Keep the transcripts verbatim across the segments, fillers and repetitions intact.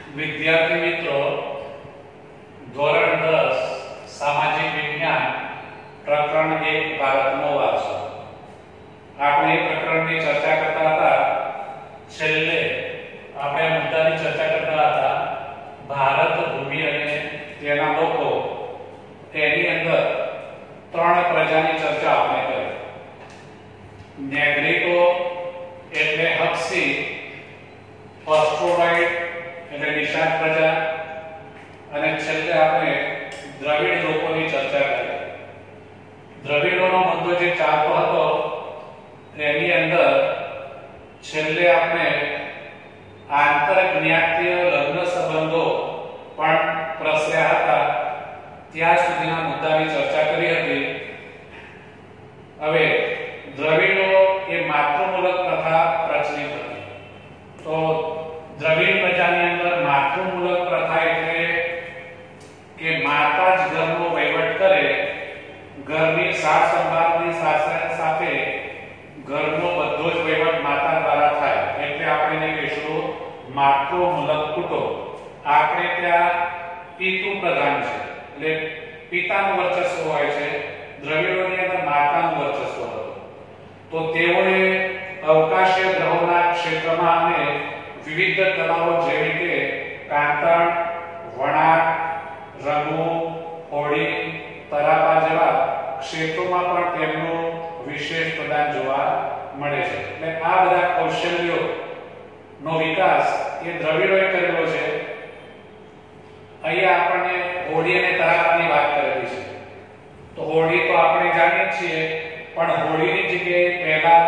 વિદ્યાર્થી મિત્રો, ધોરણ દસ સામાજિક વિજ્ઞાન પ્રકરણ એક ભારતનો વારસો. આપણે એ પ્રકરણની ચર્ચા કરતા હતા. છેલ્લે આપણે આ મુદ્દાની ચર્ચા કરતા હતા ભારત ભૂમિ અને તેના લોકો. તેની અંદર ત્રણ પ્રજાની ચર્ચા આપણે કરી. નેગ્રીકો એટલે હક્ષી, ઓસ્ટ્રોલોઇડ એટલે નિષાદ પ્રજા, અને છેલ્લે આપણે દ્રવિડ લોકોની ચર્ચા કરી. દ્રવિડોનો મુદ્દો જે ચાલતો હતો એની અંદર છેલ્લે આપણે આંતરજ્ઞાતીય લગ્ન સંબંધો પણ પ્રસર્યા હતા ત્યાં સુધીના મુદ્દાની ચર્ચા કરી હતી. હવે દ્રવિડો એ માતૃમૂલક પ્રથા પ્રચલિત હતી. તો દ્રવિડ પ્રજાની અંદર માતૃમૂલક પ્રથા એટલે કે માતા જ ઘરનો વહીવટ કરે, ઘરની સાર સંભાળની સાથે ઘરનો બધો જ વહીવટ માતા દ્વારા થાય, એટલે આપણે એને કહીશું માતૃમૂલક કુટુંબ. આપણે ત્યાં પિતૃ પ્રધાન છે એટલે પિતાનું વર્ચસ્વ હોય છે. દ્રવિડોની અંદર માતાનું વર્ચસ્વ હતું. તો તેઓએ અવકાશીય ગ્રહોના ક્ષેત્રમાં અને વિવિધ કલાઓ જેવી કે કાંતણ, વણાટ, રંગવું, હોળી, તરાપા જેવા ક્ષેત્રોમાં પણ તેમનું વિશેષ પ્રદાન જોવા મળે છે. એટલે આ બધા કૌશલ્યો નો વિકાસ એ દ્રવિડોએ કરેલો છે. અહીંયા આપણને હોળી અને તરાપાની વાત કરેલી છે. તો હોળી તો આપણે જાણીએ છીએ, પણ હોળીની જગ્યાએ પહેલા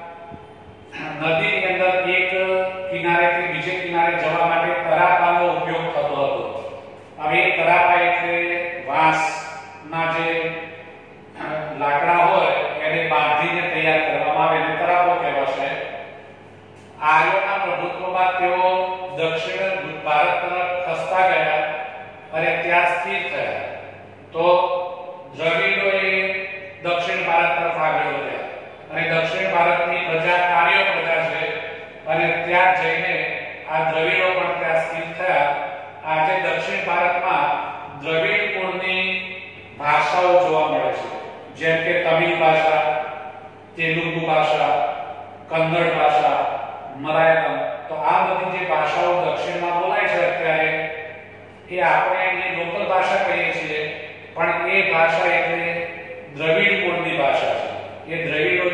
નદીની અંદર એક કિનારેથી બીજે કિનારે જવા માટે તરાપાનો ઉપયોગ થતો હતો. હવે એ તરાપા એટલે વાંસના જે લાકડા હોય એને બાંધીને તૈયાર કરવામાં આવે એને તરાપો કહેવાશે. આર્યોના પ્રભુત્વમાં તેઓ દક્ષિણ ભારત તરફ ખસતા ગયા અને ત્યાં સ્થિર થયા. તો દ્રવિડોએ દક્ષિણ ભારત તરફ આગળ વધ્યા અને દક્ષિણ ભારતની પ્રજા આર્ય પ્રજા છે અને ત્યાં જઈને આ દ્રવિડો પણ ત્યાં સ્થિર થયા. આજે દક્ષિણ ભારતમાં દ્રવિડ કુળની ભાષાઓ જોવા મળે છે, જેમ કે તમિલ ભાષા, તેલુગુ ભાષા, કન્નડ ભાષા, મલયાલમ. તો આ બધી જે ભાષાઓ દક્ષિણમાં બોલાય છે અત્યારે એ આપણે એની લોકલ ભાષા કહીએ છીએ, પણ એ ભાષા એટલે દ્રવિડ કુળની ભાષા છે. એ દ્રવિડો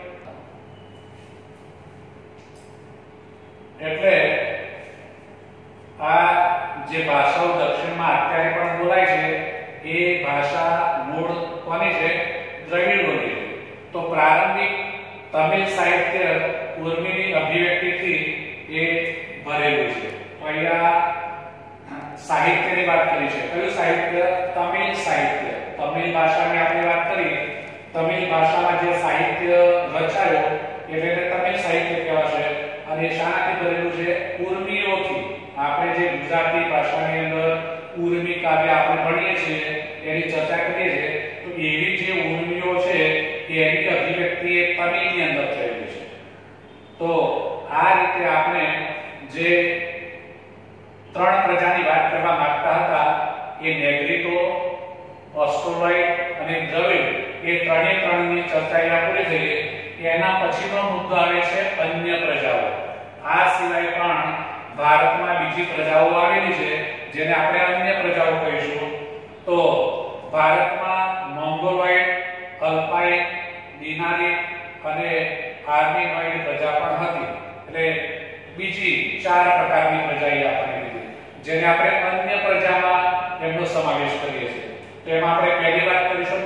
એટલે આ જે ભાષાઓ દક્ષિણમાં અત્યારે પણ બોલાય છે એ ભાષા મૂળ કોની છે? દ્રવિડોની. તો પ્રારંભિક તમિલ સાહિત્ય ઉર્મિની અભિવ્યક્તિથી એ ભરેલું છે. અહીંયા સાહિત્યની વાત કરી છે. કયું સાહિત્ય? તમિલ સાહિત્ય. તમિલ ભાષાની આપણે વાત કરી. તમિલ ભાષામાં જે સાહિત્ય રચાયો એટલે તમિલ સાહિત્ય કહેવાશે. અને શાનાથી ભરેલું છે? ઉર્મિઓથી. આપણે જે ગુજરાતી ભાષાની અંદર ઉર્મી કાવ્ય આપણે ભણીએ છીએ એની ચર્ચા કરીએ છીએ, તો એવી જે ઉર્મિઓ છે એની અભિવ્યક્તિ એ તમિલની અંદર થયેલી છે. તો આ રીતે આપણે જે ત્રણ પ્રજાની વાત કરવા માંગતા હતા એ નેગ્રીકો, ઓસ્ટ્રોલોઇડ અને દ્રવિડ, એ ત્રણે ત્રણની ચર્ચા અહીંયા પૂરી થઈ. એના પછીનો મુદ્દો આવે છે અન્ય પ્રજાઓ. આ સિવાય પણ ભારતમાં બીજી પ્રજાઓ આવેલી છે જેને આપણે અન્ય પ્રજાઓ કહીશું. તો ભારતમાં મોંગોલોઇડ, અલ્પાઇન, દિનારિક અને આર્મેનોઇડ પ્રજા પણ હતી. એટલે બીજી ચાર પ્રકારની પ્રજા આપણે લીધી જેને આપણે અન્ય પ્રજામાં એમનો સમાવેશ કરીએ છીએ. તો એમાં આપણે પહેલી વાત કરીશું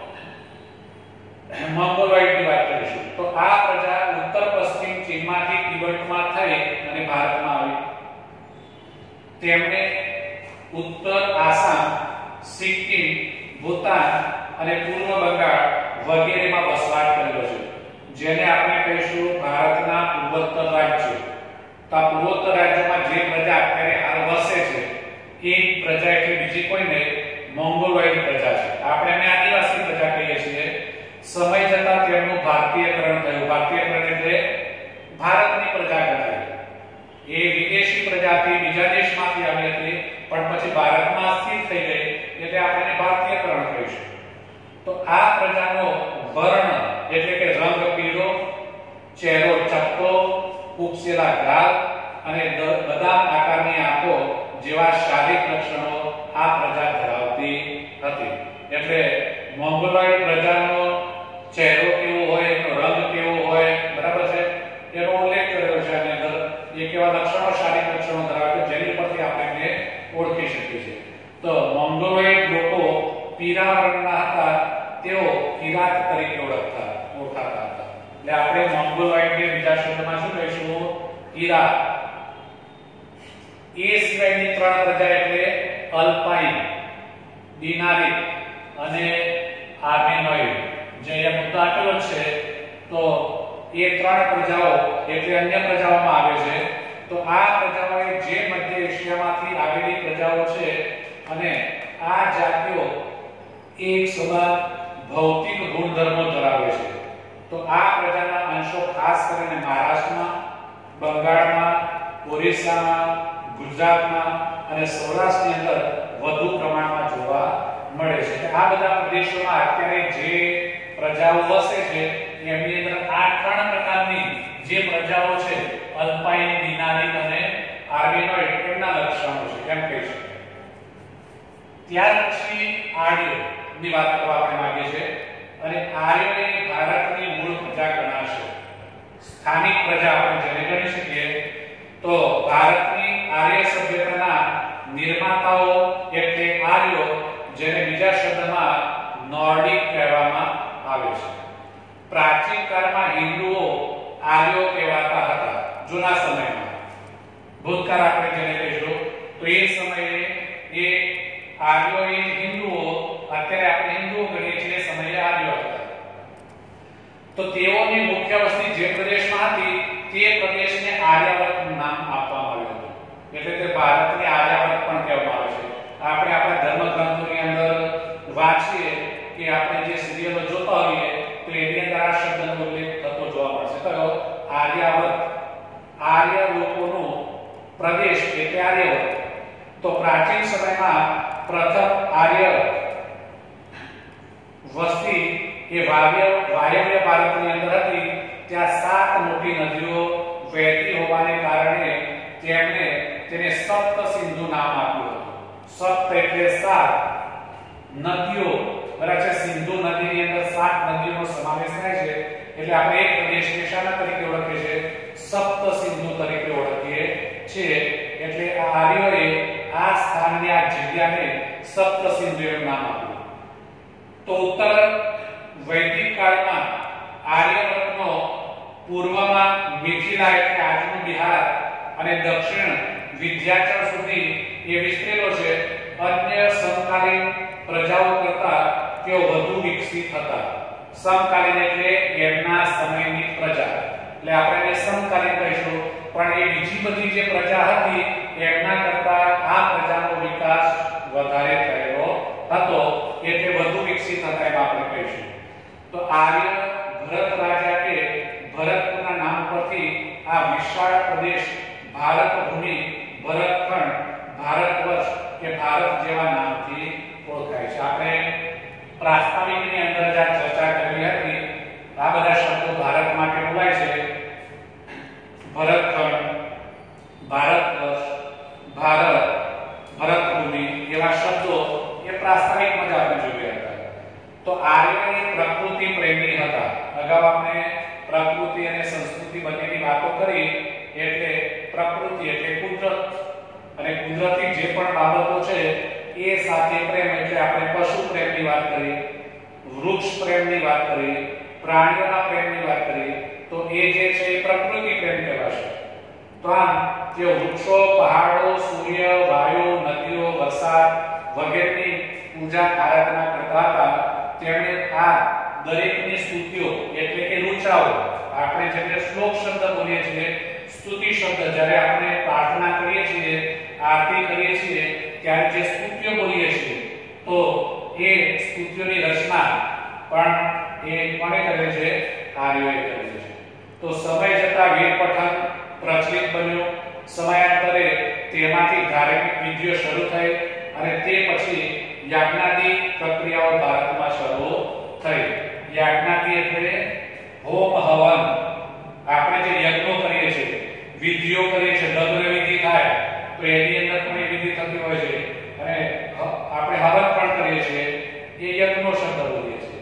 મોંગોલોઇડની વાત કરીશું. તો આ પ્રજા ઉત્તર પશ્ચિમ ચીનમાંથી તિબેટમાં થઈ અને ભારતમાં આવી. તેમણે ઉત્તર આસામ, સિક્કિમ, ભૂતાન અને પૂર્વ બંગાળ વગેરેમાં વસવાટ કરેલો છે, જેને આપણે કહીશું ભારતના પૂર્વોત્તર રાજ્યો. તો આ પૂર્વોત્તર રાજ્યોમાં જે પ્રજા અત્યારે હાલ વસે છે એ પ્રજા એટલે બીજી કોઈ નહીં, મોંગોલોઇડ પ્રજા છે. આપણે એને આદિવાસી પ્રજા કહીએ છીએ. સમય જતાં તેમનું ભારતીયકરણ થયું. ભારતીયકરણ એટલે ભારતની પ્રજા ગણાય. એ વિદેશી પ્રજાતિ બીજા દેશમાંથી આવી હતી પણ પછી ભારતમાં સ્થિર થઈ ગઈ એટલે આપણે એને ભારતીયકરણ કહીશું. તો આ પ્રજાનો વર્ણ એટલે કે રંગ પીળો, ચહેરો ચપટો, ઉપસેલા ગાલ અને બદામ આકારની આંખો જેવા શારીરિક લક્ષણો આ પ્રજા ધરાવતી હતી. એટલે મોંગોલોઇડ પ્રજાનો ચહેરો કેવો હોય, એનો રંગ કેવો હોય, બરાબર છે, એનો ઉલ્લેખ કર્યો છે આની અંદર. એ કેવા લક્ષણો, શારીરિક લક્ષણો ધરાવે છે જેની પરથી આપણે એને ઓળખી શકીએ છીએ. તો મોંગોલોઇડ લોકો પીળા રંગના હતા, તેઓ કિરાત તરીકે ઓળખતા ઓળખાતા હતા. એટલે આપણે મોંગોલોઇડને બીજા શબ્દમાં શું કહીશું? કિરાત. એ સિવાયની ત્રણ પ્રજા એટલે અલ્પાઇન, ડિનારિક અને આર્મેનોઇડ જે અહીંયા મુદ્દો આપેલો છે. તો એ ત્રણ પ્રજાઓ એટલે અન્ય પ્રજાઓમાં આવે છે. તો આ પ્રજાઓ જે મધ્ય એશિયામાંથી આવેલી પ્રજાઓ છે અને આ જાતિઓ એક સમાન ભૌતિક ગુણધર્મો ધરાવે છે. તો આ પ્રજાના અંશો ખાસ કરીને મહારાષ્ટ્રમાં, બંગાળમાં, ઓરિસ્સામાં, ગુજરાતમાં અને સૌરાષ્ટ્રની અંદર વધુ પ્રમાણમાં જોવા મળે છે. આ બધા પ્રદેશોમાં અત્યારે જે પ્રજાઓ વસે છે એમની અંદર આ ત્રણ પ્રકારની જે પ્રજાઓ છે અલ્પાઇન, ડિનારિક અને આર્મેનોઇડ એમના લક્ષણો છે એમ કહી શકાય. ત્યાર પછી આર્યો ની વાત કરવા આપણે માંગીએ છીએ અને આર્યો એ ભારતની મૂળ પ્રજા ગણાશે. સ્થાનિક પ્રજા આપણે જેને ગણી શકીએ. તો ભારતની આર્ય સભ્યતાના નિર્માતાઓ એટલે આર્યો, જેને બીજા શબ્દમાં નોર્ડિક કહેવામાં આવે છે. પ્રાચીન કાળમાં હિન્દુઓ આર્યો કહેવાતા હતા. જૂના સમયમાં ભૂતકાળ આપણે જેને કહીશું તો એ સમયે એ આર્યો એ હિન્દુઓ, અત્યારે આપણે હિન્દુઓ ગણીએ છીએ, સમયે આર્યો હતા. તો તેઓની મુખ્ય વસ્તી જે પ્રદેશમાં હતી તે પ્રદેશને આર્યાવર્ત નામ આપવામાં આવ્યું હતું. એટલે તે ભારતની આર્યાવર્ત પણ કહેવામાં આવે છે. આપણે આપણા ધર્મગ્રંથોની અંદર વાંચીએ કે આપણે જે સિરિયલો જોતા હોઈએ તો એની અંદર આ શબ્દનો ઉલ્લેખ થતો જોવા મળશે. કયો? આર્યાવર્ત. આર્ય લોકોનો પ્રદેશ એટલે આર્યાવર્ત. તો પ્રાચીન સમયમાં પ્રથમ આર્ય વસ્તી એ વાયવ્ય વાયવ્ય ભારતની અંદર હતી. ત્યાં સાત મોટી નદીઓ વહેતી હોવાને કારણે તેમણે તેને સપ્ત સિંધુ નામ આપ્યું હતું. સપ્ત એટલે સાત નદીઓ, બરાબર છે. સિંધુ નદીની અંદર સાત નદીઓનો સમાવેશ થાય છે એટલે આપણે એક પ્રદેશને શાના તરીકે ઓળખીએ છીએ? સપ્ત સિંધુ તરીકે ઓળખીએ છીએ. એટલે આ આર્યોએ આ સ્થાનને, આ જગ્યાને સપ્ત સિંધુ એનું નામ આપ્યું. તો ઉત્તર વૈદિક કાળમાં આર્યવર્તનો પૂર્વમાં મિથિલા એટલે આજનું બિહાર અને દક્ષિણ વિંધ્યાચલ સુધી એ વિસ્તરેલો છે. અન્ય સમકાલીન પ્રજાઓ કરતા તેઓ વધુ વિકસિત હતા. સમકાલીન એટલે એમના સમયની પ્રજા, એટલે આપણે એને સમકાલીન કહીશું. પણ એ બીજી બધી જે પ્રજા હતી એમના કરતા આ પ્રજાનો વિકાસ વધારે થયેલો હતો એટલે વધુ વિકસિત હતા એમ આપણે કહીશું. તો આર્ય ભરત રાજા કે ભરતના નામ પરથી આ વિશાળ પ્રદેશ ભારત ભૂમિ, ભરતખંડ, ભારતવર્ષ કે ભારત જેવા નામથી ઓળખાય છે. આપણે પ્રાસ્તાવિકની અંદર જે ચર્ચા કરી હતી આ બધા શબ્દો ભારત માટે બોલાય છે. ભરતખંડ, ભારતવર્ષ, ભારત, ભરતભૂમિ એવા શબ્દો એ પ્રાસ્તાવિકમાં જ આપણે જોયા હતા. તો આર્યો એ પ્રકૃતિ પ્રેમી હતા. અગાઉ આપણે પ્રકૃતિ અને સંસ્કૃતિ બંનેની વાતો કરી. એટલે પ્રકૃતિ એટલે કુદરત અને કુદરતી જે પણ બાબતો છે એ સાથે પ્રેમ એટલે આપણે પશુ પ્રેમની વાત કરી, વૃક્ષ પ્રેમની વાત કરી, પ્રાણીઓના પ્રેમની વાત કરી. તો એ જે છે એ પ્રકૃતિ પ્રેમ કહેવાશે. તો આમ જે વૃક્ષો, પહાડો, સૂર્ય, વાયુ, નદીઓ, વરસાદ વગેરેની પૂજા આરાધના કરતા હતા. તેમણે આ દરેકની સ્તુતિઓ એટલે કે રૂચાઓ, આપણે જેને શ્લોક શબ્દ બોલીએ છીએ, સ્તુતિ શબ્દ, જ્યારે આપણે પ્રાર્થના કરીએ છીએ, આરતી કરીએ છીએ ત્યારે જે સ્તુતિઓ બોલીએ છીએ તો એ સ્તુતિઓની રચના પણ એ કોણે કરે છે? આર્યોએ કરે છે. તો સમય જતા વેદ પઠન પ્રચલિત બન્યો. સમયાંતરે તેમાંથી ધાર્મિક વિધિઓ શરૂ થઈ અને તે પછી યાજ્ઞાદિ પ્રક્રિયાઓ ભારતમાં શરૂ થઈ. યાજ્ઞાદિ એટલે હોમ હવન, આપણે જે યજ્ઞો કરીએ છીએ, વિધિઓ કરીએ છીએ, લગ્ન વિધિ થાય તો એની અંદર પણ એ વિધિ થતી હોય છે અને આપણે હવન પણ કરીએ છીએ, એ યજ્ઞનો શબ્દ બોલીએ છીએ.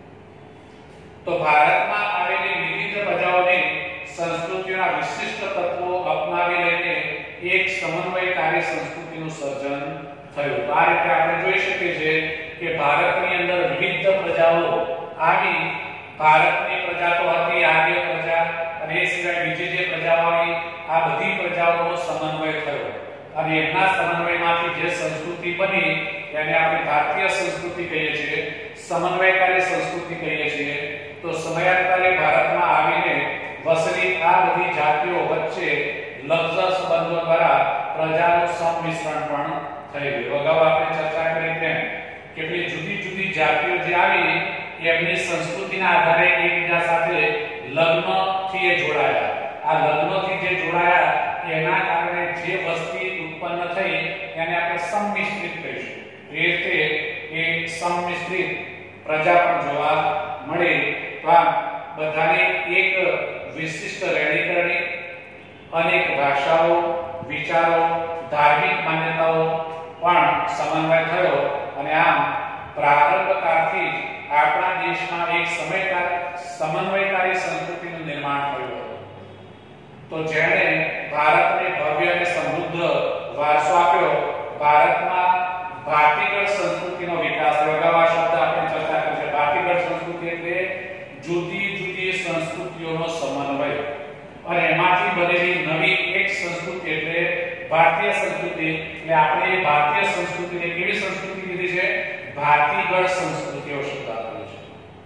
તો ભારતમાં આવેલી વિવિધ પ્રજાઓની સંસ્કૃતિના વિશિષ્ટ તત્વો અપનાવી લઈને એક સમન્વયકારી સંસ્કૃતિનું સર્જન થયું. આ રીતે આપણે જોઈ શકીએ છીએ કે ભારતની અંદર વિવિધ પ્રજાઓ આવી. ભારતની પ્રજા તો હતી આર્ય પ્રજા, અને એ સિવાય બીજી જે પ્રજાઓ આવી, આ બધી પ્રજાઓનો સમન્વય થયો અને એમના સમન્વયમાંથી જે સંસ્કૃતિ બની એને આપણે ભારતીય સંસ્કૃતિ કહીએ છીએ, સમન્વયકારી સંસ્કૃતિ કહીએ છીએ. તો સમયાંતરે ભારતમાં આવીને વસેલી આ બધી જાતિઓ વચ્ચે લફ્ઝ સંબંધો દ્વારા પ્રજાનું સંમિશ્રણ પણ થઈ ગયું. અગાઉ આપણે ચર્ચા કરી તેમ કેટલી જુદી જુદી જાતિઓ જે આવી એમની સંસ્કૃતિના આધારે એકબીજા સાથે લગ્નથી જોડાયા. આ લગ્નથી જે જોડાયા એના કારણે જે વસ્તી ઉત્પન્ન થઈ એને આપણે સંમિશ્રિત કહીશું. એ રીતે એ સંમિશ્રિત પ્રજા પણ જોવા મળી. તો આ બધાની એક વિશિષ્ટ રહેણીકરણી, અનેક ભાષાઓ, વિચારો, ધાર્મિક માન્યતાઓ પણ સમન્વય થયો અને આમ પ્રારંભકાળથી જ આપણા દેશમાં એક સમયકાર સમન્વયકારી સંસ્કૃતિનું નિર્માણ થયું હતું. તો જેણે ભારતને ભવ્ય અને સમૃદ્ધ વારસો આપ્યો. ભારતમાં ભાતીગળ સંસ્કૃતિનો વિકાસ થયો. અગાઉ આ શબ્દ આપણે ચર્ચા કરી છે. ભાતીગળ સંસ્કૃતિ એટલે જુદી જુદી સંસ્કૃતિઓનો સમન્વય અને એમાંથી બનેલી નવી એક સંસ્કૃતિ એટલે ભારતીય સંસ્કૃતિ. એટલે આપણે ભારતીય સંસ્કૃતિને કેવી સંસ્કૃતિ કીધી છે? ભાતીગળ સંસ્કૃતિઓ શબ્દ આપ્યો છે.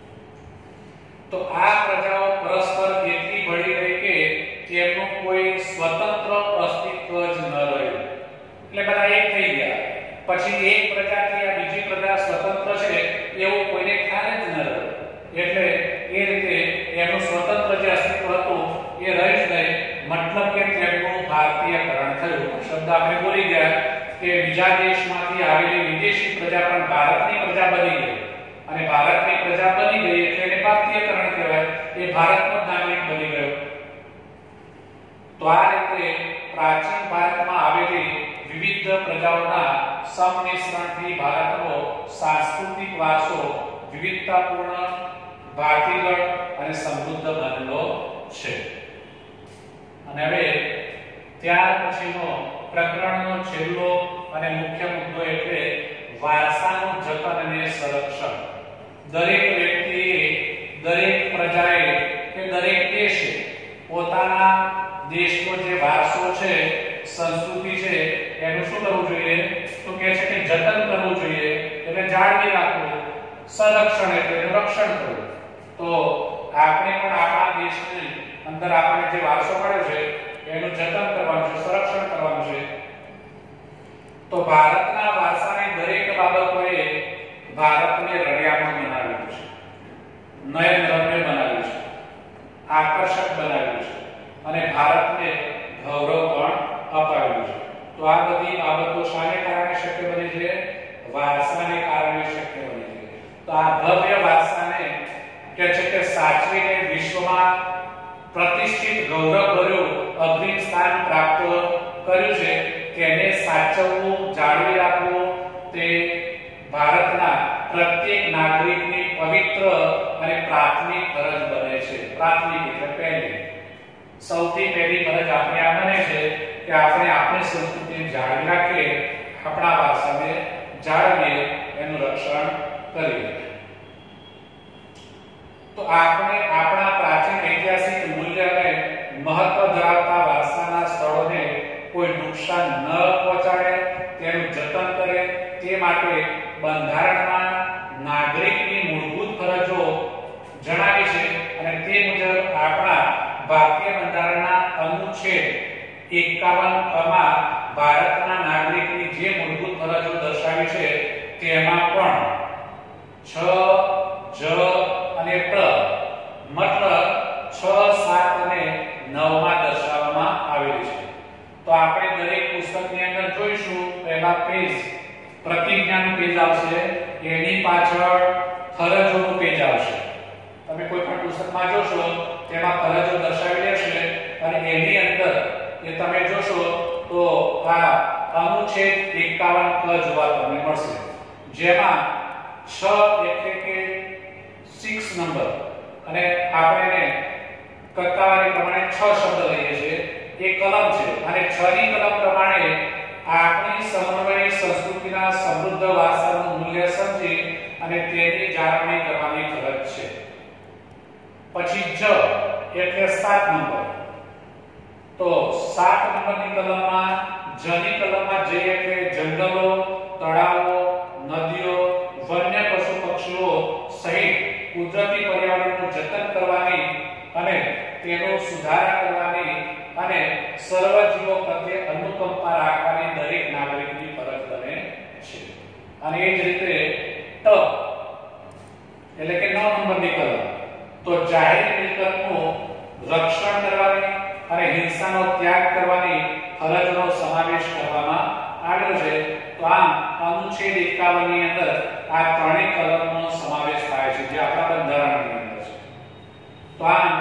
તો આ પ્રજાઓ પરસ્પર એટલી ભળી ગઈ કે તેમનું કોઈ સ્વતંત્ર અસ્તિત્વ જ ન રહ્યું. એટલે બધા એક થઈ ગયા. પછી એક પ્રજાથી આ બીજી પ્રજા સ્વતંત્ર છે એવું કોઈને ખ્યાલ જ ન રહ્યો. એટલે એ રીતે એનું સ્વતંત્ર જે અસ્તિત્વ હતું એ રહી જ નહીં. મતલબ કે તેમનું ભારતીયકરણ થયું. શબ્દ આપણે બોલી ગયા કે બીજા દેશમાંથી આવેલી વિદેશી પ્રજા પણ ભારતની પ્રજા બની ગઈ અને ભારતની પ્રજા બની ગઈ એટલે એને ભારતીયકરણ કહેવાય. એ ભારતનો નાગરિક બની ગયો. તો આ રીતે પ્રાચીન ભારતમાં આવેલી વિવિધ પ્રજાઓના સંમિશ્રણથી ભારતનો સાંસ્કૃતિક વારસો વિવિધતાપૂર્ણ, ભાતીગળ અને સમૃદ્ધ બનેલો છે. અને હવે ત્યાર પછીનો પ્રકરણનો છેલ્લો અને મુખ્ય મુદ્દો એટલે વારસાનું જતન અને સંરક્ષણ. દરેક વ્યક્તિએ, દરેક પ્રજાએ કે દરેક દેશે પોતાના દેશનો જે વારસો છે, સંસ્કૃતિ છે, એનું શું કરવું જોઈએ? તો કહે છે કે જતન કરવું જોઈએ, એટલે જાળવી રાખવું. સંરક્ષણ એટલે રક્ષણ કરવું. તો આપણે પણ આપણા દેશની અંદર આપણે જે વારસો મળ્યો છે એનું જતન કરવાનું છે, સંરક્ષણ કરવાનું છે. તો ભારતના વારસાની દરેક બાબતોએ ભારતને રળિયામણું બનાવ્યું છે, નયનરમ્ય બનાવ્યું છે, આકર્ષક બનાવ્યું છે અને ભારતને ગૌરવ પણ અપાવ્યું છે. તો આ બધી બાબતો શાને કારણે શક્ય બની છે? વારસાને કારણે શક્ય બની છે. તો આ ભવ્ય વારસાને કે છે કે સાચવીને વિશ્વમાં પ્રતિષ્ઠિત ગૌરવભર્યું અગ્રીમ સ્થાન પ્રાપ્ત કર્યું છે. તેને સાચવવું, જાળવી રાખવું તે ભારતના પ્રત્યેક નાગરિકની પવિત્ર અને પ્રાથમિક ફરજ બને છે. પ્રાથમિક એટલે પહેલી, સૌથી પહેલી ફરજ આપણી આ બને છે કે આપણે આપણી સંસ્કૃતિને જાળવી રાખીએ, આપણા વારસાને જાળવીએ, એનું રક્ષણ કરીએ. તો આપણે આપણા પ્રાચીન ઐતિહાસિક મૂલ્ય અને મહત્વ ધરાવતા વારસાના સ્થળોને કોઈ નુકસાન ન પહોંચાડે, તેનું જતન કરે તે માટે બંધારણમાં નાગરિકની મૂળભૂત ફરજો જણાવી છે અને તે મુજબ આપણા ભારતીય બંધારણના અનુચ્છેદ એકાવન માં ભારતના નાગરિકની જે મૂળભૂત ફરજો દર્શાવી છે તેમાં પણ છ, જ અને પ્ર મતલબ છ, સાત અને નવ માં દર્શાવવામાં આવેલી છે. તો પુસ્તકની અંદર જોઈશું પહેલા પેજ પ્રતિજ્ઞાનું પેજ આવશે, એની પાછળ ફરજોનું પેજ આવશે. તમે કોઈ પણ પુસ્તકમાં જોશો તેમાં ફરજો દર્શાવેલી હશે અને એની અંદર એ તમે જોશો તો આ અનુચ્છેદ એકાવન ક જોવા તમને મળશે, જેમાં છ એટલે કે છ નંબર અને આપણે કક્કાવારી પ્રમાણે છ શબ્દ લઈએ છીએ. એ કલમ છે અને છ ની કલમ પ્રમાણે આપણી સમન્વયી સંસ્કૃતિના સમૃદ્ધ વારસાનું મૂલ્ય સમજી અને તેની જાળવણી કરવાની ફરજ છે. પછી જ એટલે સાત નંબર, તો સાત નંબરની કલમમાં જની કલમમાં જે એટલે જંગલો, તળાવો, નદીઓ, વન્ય પશુ પક્ષીઓ સહિત કુદરતી પર્યાવરણનું જતન કરવાની અને તેનો સુધારા કરવાની અને સર્વ જીવો પ્રત્યે અનુકંપા રાખવાની દરેક નાગરિકની ફરજ બને છે. અને એ જ રીતે ટ એટલે કે નવ નંબરની કલમ, તો જાહેર મિલકતનું રક્ષણ કરવાની અને હિંસાનો ત્યાગ કરવાની ફરજનો સમાવેશ કરવામાં આવ્યો છે. તો આમ અનુચ્છેદ એકાવન ની અંદર આ ત્રણેય કલમનો સમાવેશ થાય છે, જે આપણા બંધારણની અંદર છે. તો આમ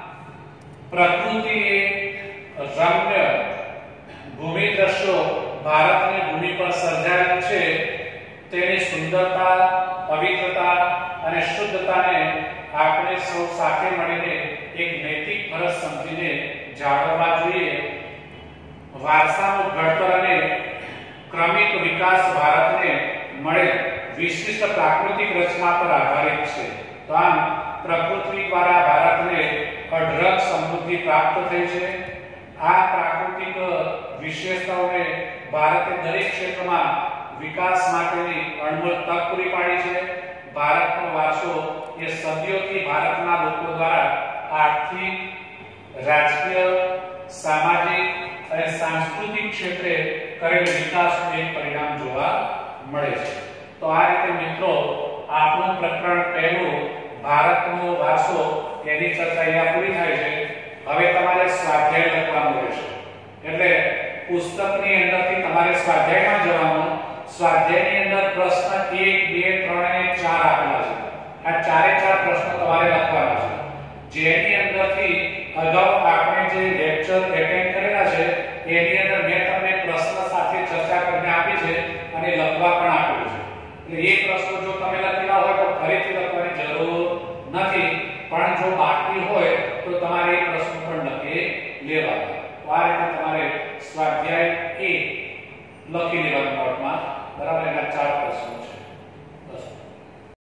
પ્રકૃતિ એ રમ્ય ભૂમિ દ્રશ્યો ભારતની ભૂમિ પર સર્જાયેલ છે, તેની સુંદરતા, પવિત્રતા અને શુદ્ધતાને આપણે સૌ સાથે મળીને એક નૈતિક ફરજ સમજીને જાળવવા જોઈએ. વારસાનું ઘડતર અને ક્રમિક વિકાસ ભારતને મળે વિશિષ્ટ પ્રાકૃતિક રચના પર આધારિત છે. તો આમ પ્રકૃતિ દ્વારા ભારતને અઢળક સમૃદ્ધિ પ્રાપ્ત થઈ છે. આ પ્રાકૃતિક વિશેષતાઓને ભારતે દરેક ક્ષેત્રમાં વિકાસ માટેની અણમોલ તક પૂરી પાડી છે. ભારતનો વારસો એ સદીઓથી ભારતના લોકો દ્વારા આર્થિક, રાજકીય, સામાજિક અને સાંસ્કૃતિક ક્ષેત્રે કરેલ વિકાસનું એક પરિણામ જોવા મળે છે. તો આ રીતે મિત્રો આપણું પ્રકરણ પહેલું ભારતનો વારસો એની ચર્ચા અહીંયા પૂરી થાય છે. હવે તમારે સ્વાધ્યાય લખવાનું રહેશે, એટલે પુસ્તકની અંદરથી તમારે સ્વાધ્યાયમાં જવાનું. સ્વાધ્યાયની અંદર પ્રશ્ન એક, બે, ત્રણ અને ચાર આપેલા છે. આ ચારે ચાર પ્રશ્નો તમારે લખવાના છે, જેની અંદરથી અગાઉ આપણે જે લેક્ચર એટેન્ડ કરેલા છે એની અંદર મેં તમને પ્રશ્ન સાથે ચર્ચા કરીને આપી છે અને લખવા પણ આપ્યું છે. એટલે એ પ્રશ્નો જો તમે લખેલા હોય તો ફરીથી લખવાની જરૂર નથી, પણ જો બાકી હોય તો તમારે એ પ્રશ્નો પણ લખી લેવાના. તો આ રીતે તમારે સ્વાધ્યાય એક લખી લેવાનું નોટમાં, બરાબર.